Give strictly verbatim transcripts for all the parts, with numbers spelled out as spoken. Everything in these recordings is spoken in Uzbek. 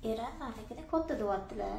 Eram manigina katta deyaptilar.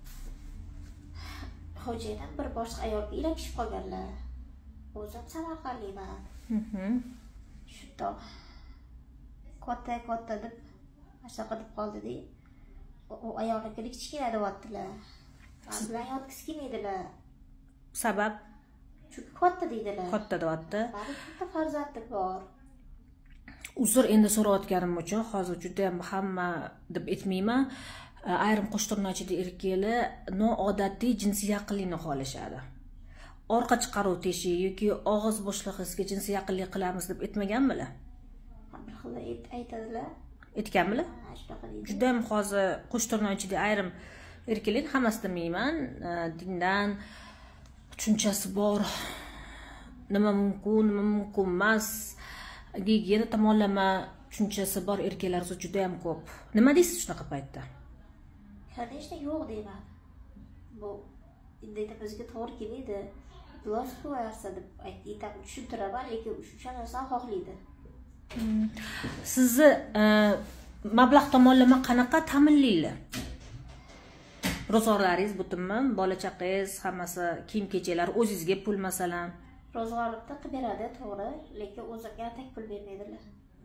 Xo'jayinim bir boshqa ayolga ilakishib qolganlar. O'zim Samarqandliman. Mhm. Shundoq katta katta deb ashaqa deb qoldi-da. U ayolnikiga kichkina deyaptilar. Men bilan yotgisi kelmaydilar. Sabab Chunki katta deydilar. katta deyapti. Mani katta farzandim bor. Uzr endi so'rayotganim uchun hozir juda ham hamma deb aytmayman. Ayrim qo'shtirnochida erkaklar noodatiy jinsiy yaqinlikni xohlashadi. Orqa chiqaruv teshik yoki og'iz bo'shlig'iga jinsiy yaqinlik qilamiz deb aytmaganmilar? Bir xil aytadilar. Aytganmilar? Ha, shunaqa deydi. Juda ham hozir qo'shtirnochida ayrim erkaklar hammasi demayman, dindan tushunchasi bor. Nima mumkin, nima mumkin emas. Gigiyena tomonlama tushunchasi bor erkaklar juda ham ko'p. Nima deysiz shunaqa paytda? Конечно, yo'q deyman. Bu endi bizga to'g'ri kelmaydi. Iloji qo'yarsa deb aytib tushuntiraman, lekin o'sha narsani xohlaydi. Sizni mablag' tomonlama qanaqa ta'minlaylar? Ro'zg'orlaringiz butunmi? Bola chaqangiz, hammasi kiyim-kechaklar o'zingizga pul masalan. Ro'zg'orimda qilib beradi, to'g'ri, lekin o'zimga atak pul bermaydilar.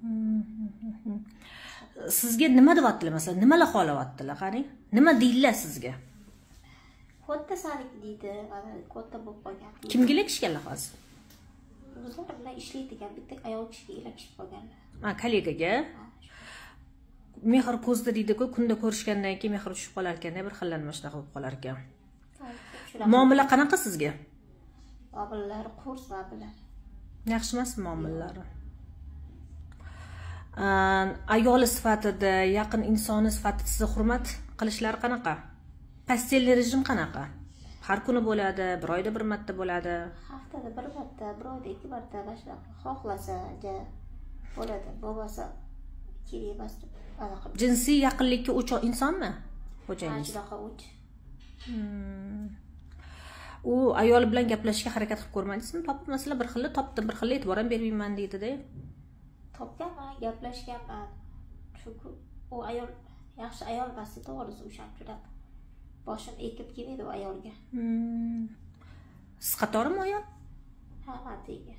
Sizga nima deyaptilar masalan? Nimalar xohlayaptilar, qarang. Nima deydilar sizga? Katta saniki deydi, mana katta bo'lib qolgan. Kimga ilakishganlar hozir? O'zlar bilan ishlaydigan bitta ayol kishiga ilakishib qolganlar. Ha, kollegaga. Mehr ko'zda deydi-ku, kunda ko'rishgandan keyin mehr tushib qolar ekan, bir xillanma shunaqa bo'lib qolar ekan. Muomala qanaqa sizga? Muomalalari qurs muomalar. Yaxshi emas muomalalari. Ayoli sifatida, yaqin insoni sifatida sizni hurmat qilishlari qanaqa? Postelli rejim qanaqa? Har kuni bo'ladi, bir oyda bir marta bo'ladi. Haftada bir marta, bir oyda ikki marta shunaqa xohlasa bo'ladi. Bo'lmasa kerak emas deb anaqa. Jinsiy yaqinlikka o'ch insonmi? Xo'jayingiz. Shunaqa o'ch. U ayol bilan gaplashishga harakat qilib ko'rmadingizmi? Topib masalan bir xilni topdim, bir xilni e'tibor ham bermayman deydi-da. Topganman, gaplashganman. Chunki u ayol yaxshi ayol emas, to'g'risi o'sha juda boshim ekib kelmaydi u ayolga. Siz qatorimi ayol? Ha, matiga.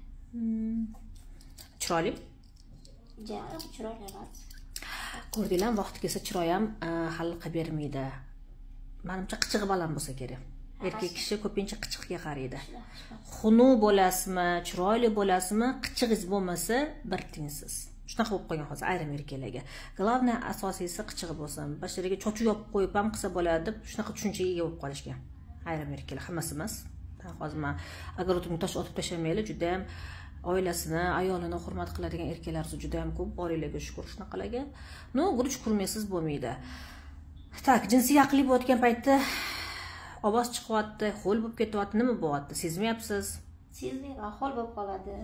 Chiroyli? Ja, chiroyli emas. Ko'rdinglar, vaqt kelsa chiroy ham hal qilib bermaydi. Menimcha qichig'i baland bo'lsa kerak. Erkak kishi ko'pincha qichiqga qaraydi. Xunu bo'lasizmi, chiroyli bo'lasizmi, qichig'ingiz bo'lmasa bir tengsiz. Shunaqa bo'lib qolgan hozir ayrim erkaklarga. Главное, asosiysi qichig'i bo'lsin. Bashariga cho'chib yopib qo'yib ham qilsa bo'ladi deb shunaqa tushunchaga ega bo'lib qolishgan. Ayrim erkaklar, hammasi emas. Hozir men agar o'tib tosh otib tashlamaylar, juda ham oilasini, ayolini hurmat qiladigan erkaklar juda ham ko'p, boringlarga shukr shunaqalarga. No, guruch kurmaysiz bo'lmaydi. Tak, jinsiy yaqinlik bo'layotgan paytda ovoz chiqyapti, ho'l bo'lib ketyapti, nima bo'lyapti? Sezmayapsiz? Sezmayman, ho'l bo'lib qoladi.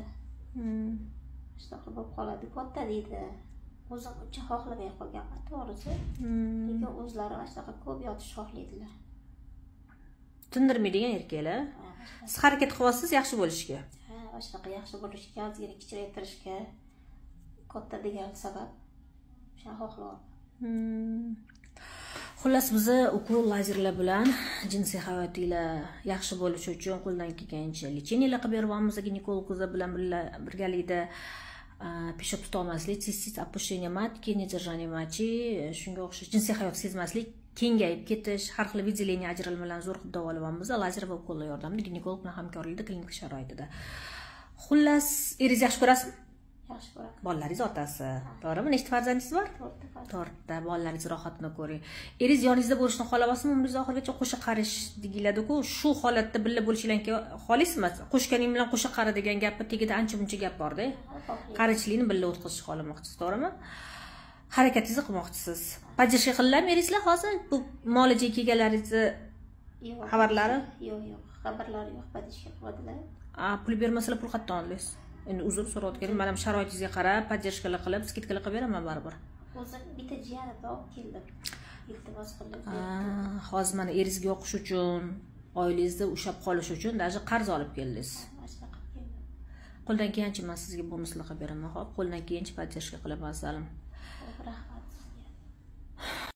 Shunaqa bo'lib qoladi, katta deydi. O'zim uncha xohlamay qolganman, to'g'risi. Lekin o'zlari shunaqa ko'p yotish xohlaydilar. Tindirmaydigan erkaklar. Siz harakat qilyapsiz yaxshi bo'lishga. Ha, shunaqa yaxshi bo'lishga, ozgina kichraytirishga katta degan sabab o'sha xohlayapman. Xullas bizni ukol lazerlar bilan jinsiy hayotinglar yaxshi bo'lishi uchun qo'ldan kelgancha lecheniyalar qilib beryapmiz ginekologlar bilan birgalikda. Peshob tutolmaslik, sistit, опущение матки, недержание мочи, shunga o'xshash jinsiy hayot sezmaslik, kengayib ketish, har xil виделение ajralmalarni zo'r qilib davolayapmiz. Lazer va ukollar yordamida ginekolog bilan hamkorlikda klinik sharoitida. Xullas, eringizni yaxshi ko'rasizmi? Yaxshi ko'raman. Bolalaringiz otasi. To'g'rimi? Nechta farzandingiz bor? To'rtta. To'rtta. Bolalaringiz rohatini ko'ring. Eringiz yoningizda bo'lishni xohlaysizmi? Umringiz oxirigacha qo'sha qarish deyiladi-ku, shu holatda birga bo'lishinglarga xohlaysizmi? Qo'shganing bilan qo'sha qari degan gapni tegida ancha-muncha gap bor-da. Qarichilikni birga o'tkazishni xohlamoqchisiz, to'g'rimi? Harakatingizni qilmoqchisiz. Поддержка qilinadimi eringizlar hozir? Bu muolajaga kelganlaringizni xabarlari? Yo'q, yo'q. Xabarlari yo'q, поддержка qiladilar. A, pul bermasalar pul qatdan olasiz. Endi uzr so'rayotganim, men ham sharoitingizga qarab, podдержкаlar qilib, skidkalar qilib beraman baribir. O'zim bitta jiyanimni olib keldim. Iltimos qildim. Hozir mana eringizga yoqish uchun, oilangizda ushlab qolish uchun даже qarz olib keldingiz. Qo'ldan kelgancha men sizga bonuslar qilib beraman, xo'p, qo'ldan kelgancha podдержка qilaman, salim.